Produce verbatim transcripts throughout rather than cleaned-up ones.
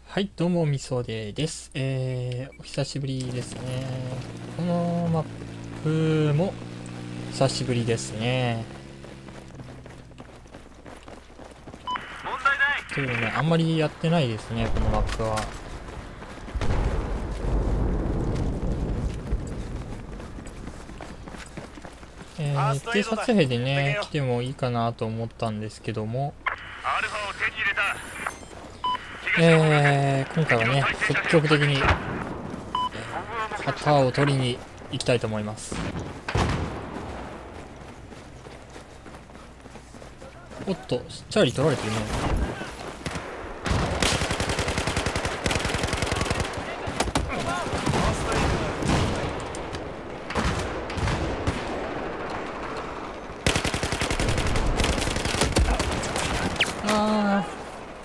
はい、どうも、みそでです。えー、お久しぶりですね。このマップも久しぶりですね。というね、あんまりやってないですね、このマップは。えー、偵察兵でね、来てもいいかなと思ったんですけども、えー、今回はね、積極的に、旗を取りに行きたいと思います。おっと、チャーリー取られてるね。あー。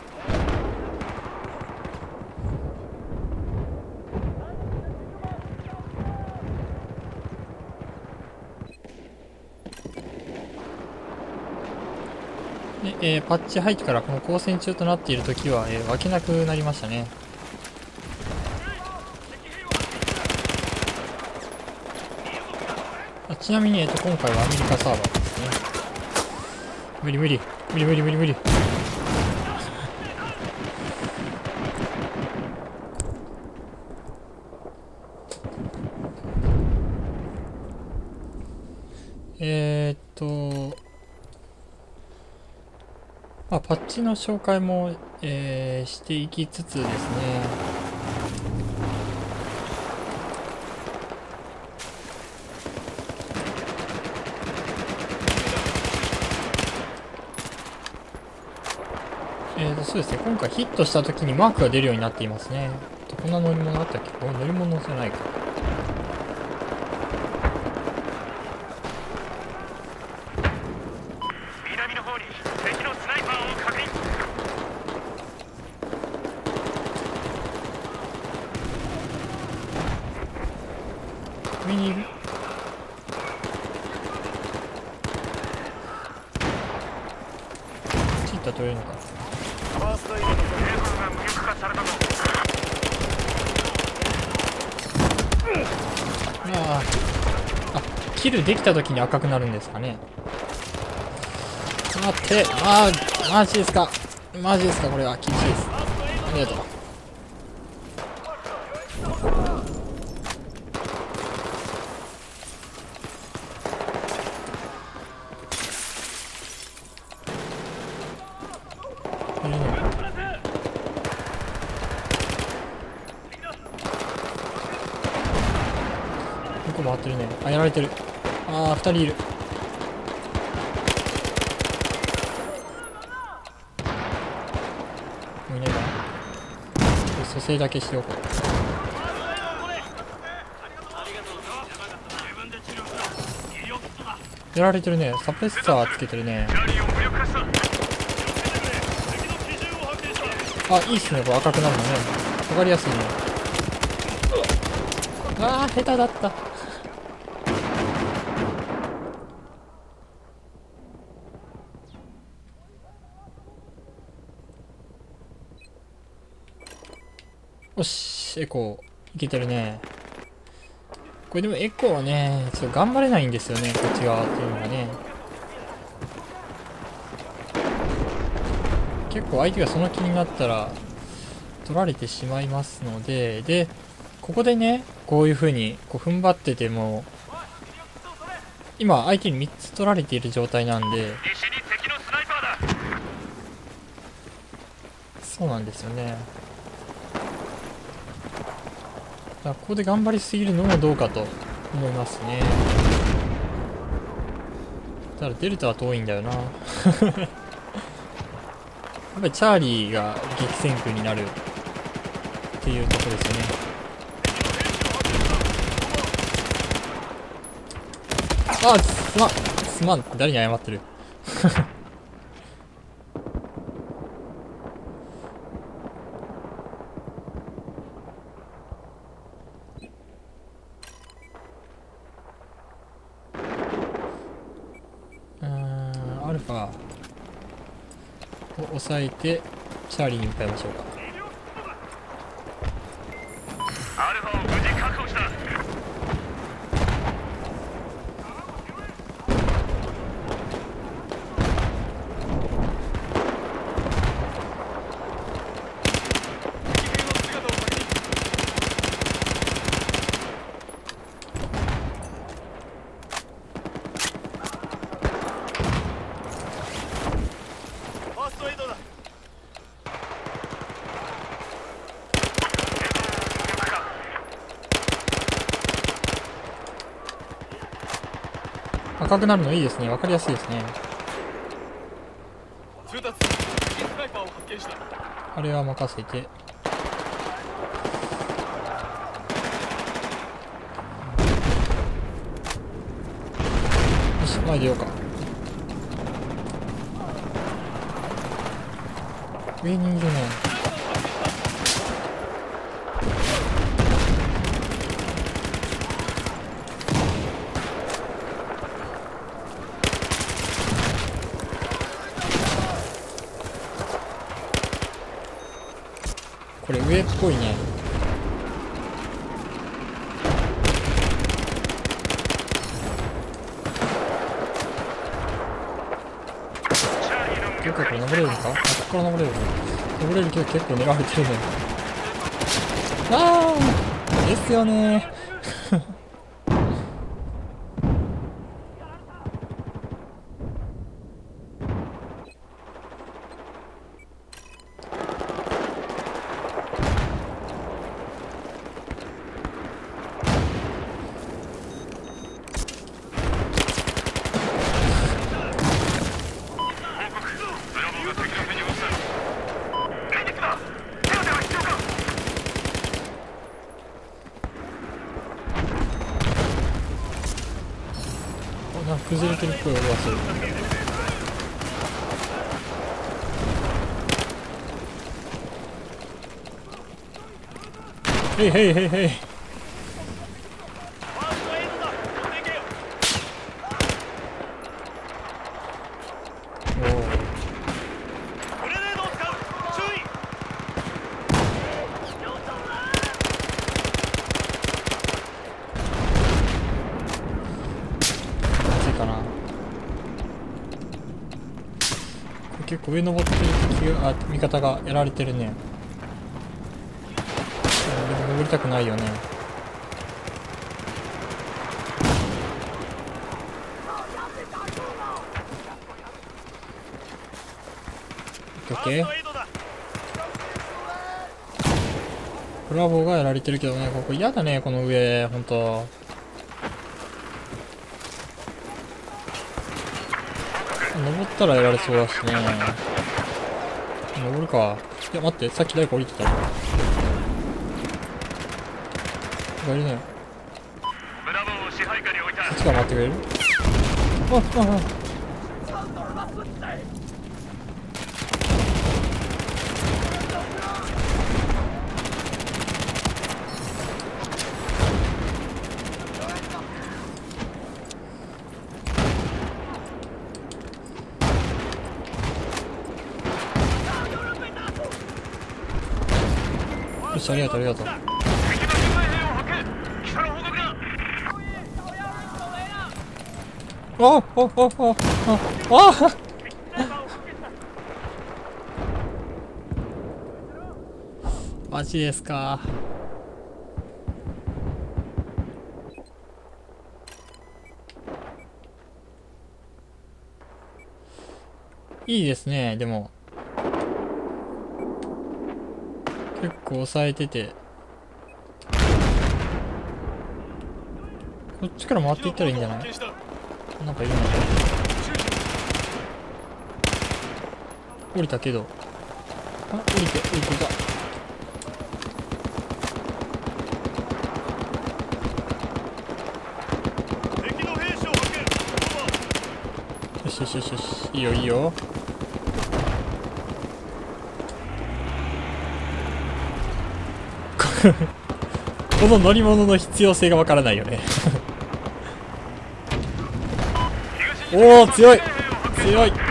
で、えーパッチ入ってからこの交戦中となっている時は、えー、分けなくなりましたね。あちなみに、えー、と今回はアメリカサーバーですね。無理無理無理無理無理無理。えーっと、まあ、パッチの紹介も、えーしていきつつですね、えーと、そうですね、今回ヒットした時にマークが出るようになっていますね。どんな乗り物あったっけ？これ乗り物じゃないか。 南の方に敵のスナイパーを確認。 上にいる。チータ取れるのか。 ファーストエイドの警報が無力化されたぞ。 ああ、あ、キルできた時に赤くなるんですかね。待って、あー、マジですか。マジですか、これは厳しいです。ありがとう。いるね。どこ回ってるね。あ、やられてる。ああ、二人いる。もういないかな。蘇生だけしておこう。やられてるね。サプレッサーつけてるね。あ、いいっすね。これ赤くなるのね。わかりやすいね。ああ、下手だった。よし、エコー。いけてるね。これでもエコーはね、ちょっと頑張れないんですよね。こっち側っていうのがね。結構相手がその気になったら取られてしまいますので、で、ここでね、こういう風にこう踏ん張ってても、今相手にみっつ取られている状態なんで、そうなんですよね。だからここで頑張りすぎるのもどうかと思いますね。ただデルタは遠いんだよな。やっぱりチャーリーが激戦区になるっていうところですよね。あ、すまんすまん。誰に謝ってる。うーん、アルファを抑えてチャーリーに向かいましょうか。 アルファを無事確保した。ファーストエイドだ。 赤くなるのいいですね。わかりやすいですね。 通達、スナイパーを発見した。 あれは任せて。よし、前出ようか。上にいるね。これ上っぽいね。結構これ登れるのか？あ、ここから登れるの？登れるけど結構狙われてるね。ああですよねなんか崩れてるっぽい音がする。へいへいへいへい。結構上登ってる敵が、あ、味方がやられてるね。でも登りたくないよね。オッケー。ブラボーがやられてるけどね、ここ嫌だね、この上、ほんと。登ったらやられそうだしね。登るか。いや、待って、さっき誰か降りてた。がいるね。そっちから回ってくれる？あ、あ、あ。よし、ありがとう、ありがとう。ああ、ああ、ああ、あマジですか。いいですね、でも。結構抑えてて。こっちから回っていったらいいんじゃない？なんかいるのか。降りたけど。あ、降りて、降りていた。よしよしよしよし。いいよいいよ。この乗り物の必要性がわからないよね。おお、強い強い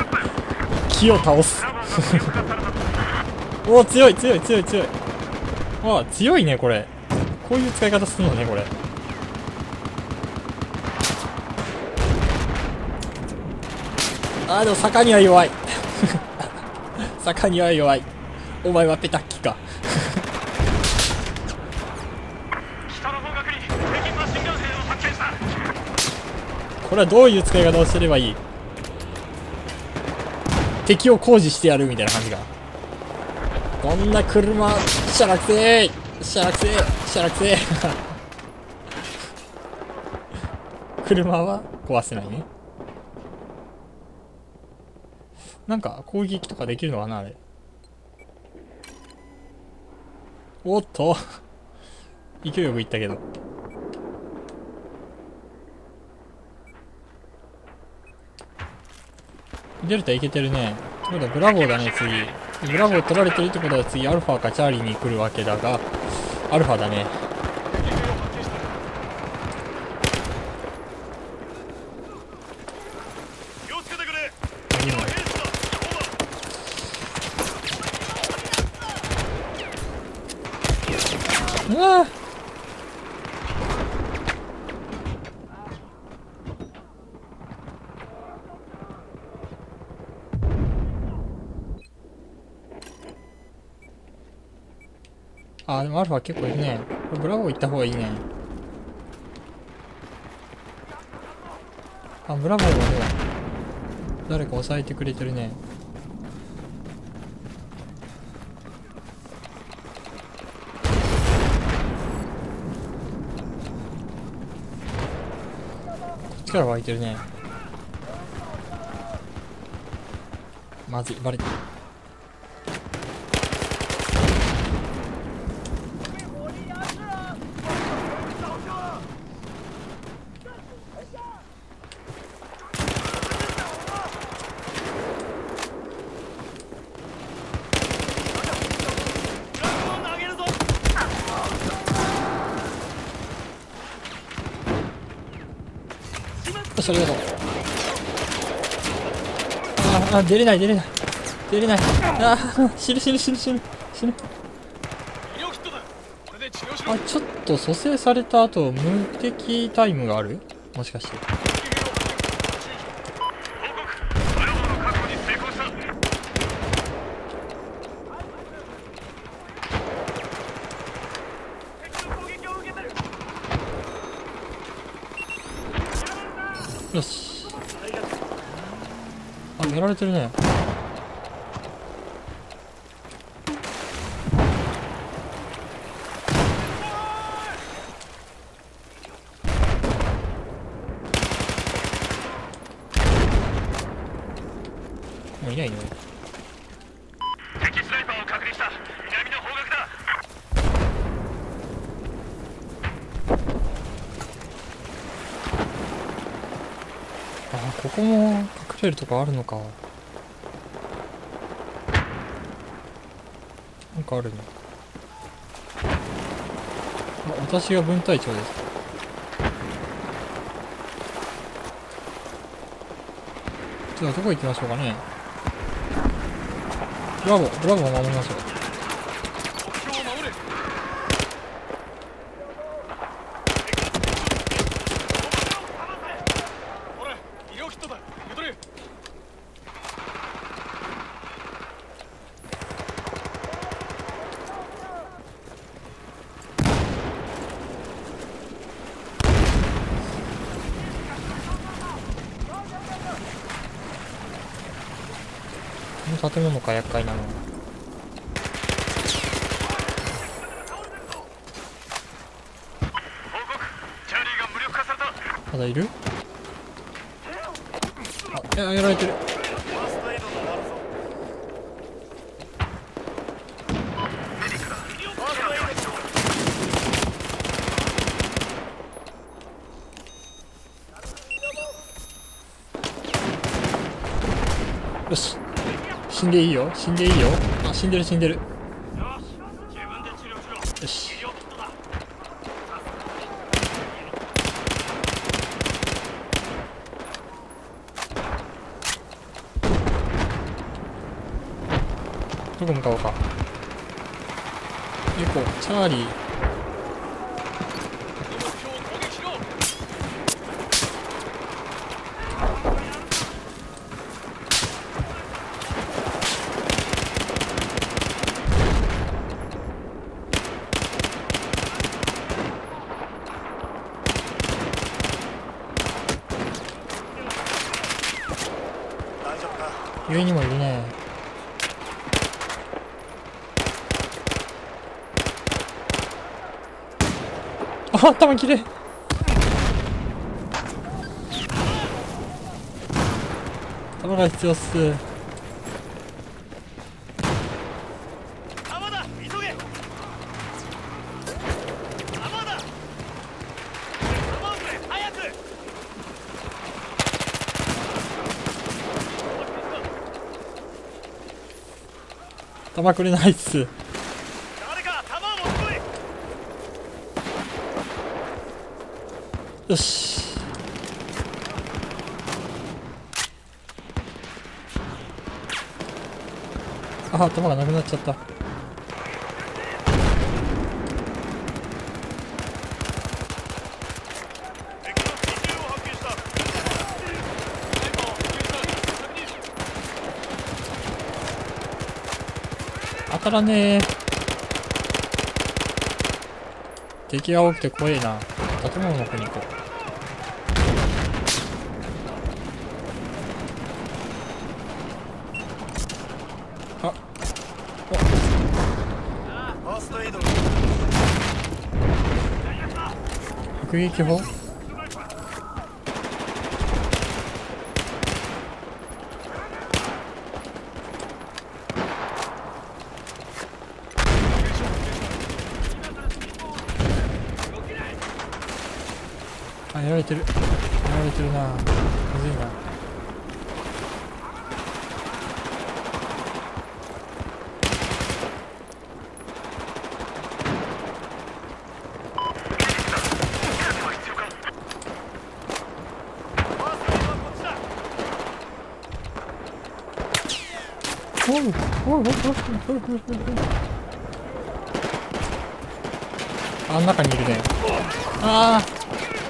木を倒す。おお、強い強い強い強い。 ああ、強いね、これ。こういう使い方するのね、これ。ああ、でも坂には弱い。坂には弱い。お前はペタッキか。 北の方角に敵マシンガン兵を発見した。 これはどういう使い方をすればいい？敵を工事してやるみたいな感じが。こんな車、しゃらくせーしゃらくせーしゃらくせー車は壊せないね。なんか攻撃とかできるのかな、あれ。おっと勢いよくいったけど。デルタいけてるね。ってことはブラボーだね、次。ブラボー取られてるってことは次アルファかチャーリーに来るわけだが、アルファだね。 気をつけてくれ。 いいの。うわーあー、でもアルファ結構いるね。これブラボー行った方がいいね。あ、ブラボーはもう誰か抑えてくれてるね。こっちから湧いてるね。まずい、バレてる。よし、ありがとう。ああ、出れない出れない出れない。ああ、死ぬ死ぬ死ぬ死ぬ死ぬ。あ、ちょっと蘇生された後無敵タイムがある？もしかして。よし。あ、やられてるね。もういないね。 敵スナイパーを確認した。南の方角だ。 あ、ここも隠れるとこあるのか。なんかあるね。あ、私が分隊長です。じゃあどこ行きましょうかね。ブラボー、ブラボーを守りましょう。 目標を守れ。ほら、医療キットだ。受け取れ。 この建物か、厄介なの。まだいる？あ、や、やられてる。よし。死んでいいよ。死んでいいよ。あ、死んでる死んでる。よし。どこ向かおうか。 エコチャーリー。上にもいるね。あ、頭きれい。頭が必要っす。 弾だ、急げ。弾だ。弾をくれ、早く。 弾くれないっす。 誰か弾を持ってこい。 よし。あ、頭がなくなっちゃった。 敵の機銃を発見した。 当たらねえ。敵が多くて怖えな。建物の方に行こう。あ、 ファーストエイド。 迫撃砲。あ、やられてる。やられてるな。むずいな。おうおうおうおうおうおうおう。あん中にいるね。ああ。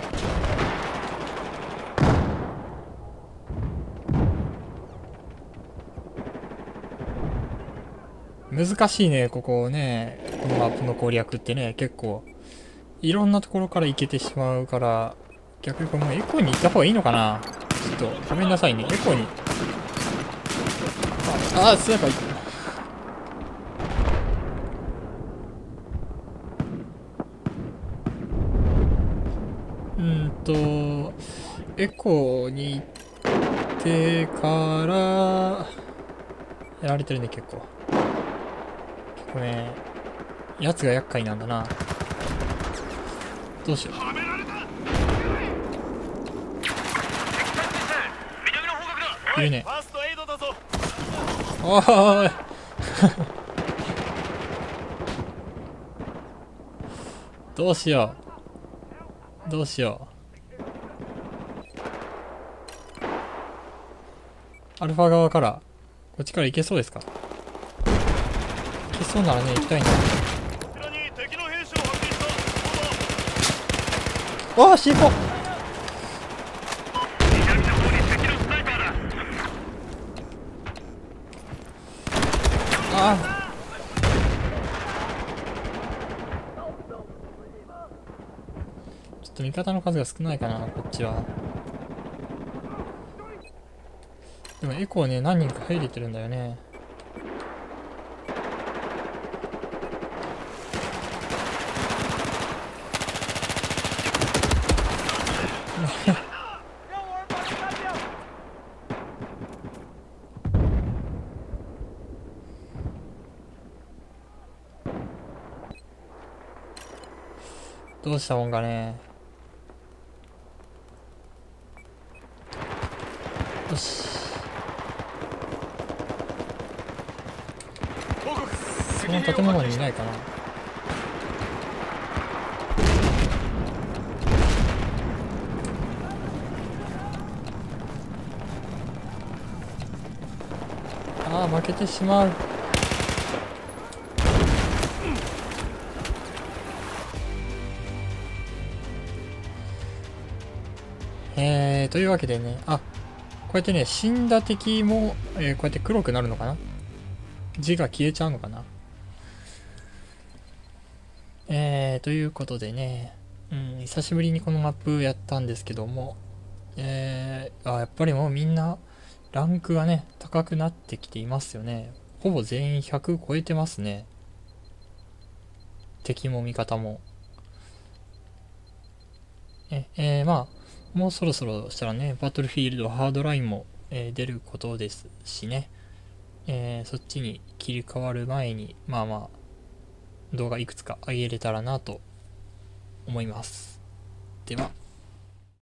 難しいね、ここね。このマップの攻略ってね、結構、いろんなところから行けてしまうから、逆にこのエコーに行った方がいいのかな。ちょっと、ごめんなさいね。エコーに。あ、あ、スナイパーいった。うーんと、エコーに行ってから、やられてるね、結構。結構ね、やつが厄介なんだな。どうしよう。いるね。 ファーストエイドだぞ。 おーいどうしよう。どうしよう。アルファ側から、こっちから行けそうですか？行けそうならね、行きたいんだ。 こちらに敵の兵士を発見した。 おーし、行こう。 南の方に敵のスナイパーだ。 ああ。ちょっと味方の数が少ないかな、こっちは。でもエコーね、何人か入れてるんだよね。どうしたもんかね。よし。この建物にいないかな。ああ、負けてしまう。 えー、というわけでね、あ、こうやってね、死んだ敵も、えーこうやって黒くなるのかな。字が消えちゃうのかな。えー、ということでね、うん、久しぶりにこのマップやったんですけども、えー、あ、やっぱりもうみんな、ランクがね、高くなってきていますよね。ほぼ全員ひゃく超えてますね。敵も味方も。え、えー、まあ、もうそろそろしたらね、バトルフィールドハードラインも、えー出ることですしね、えーそっちに切り替わる前に、まあまあ、動画いくつか上げれたらなと思います。では。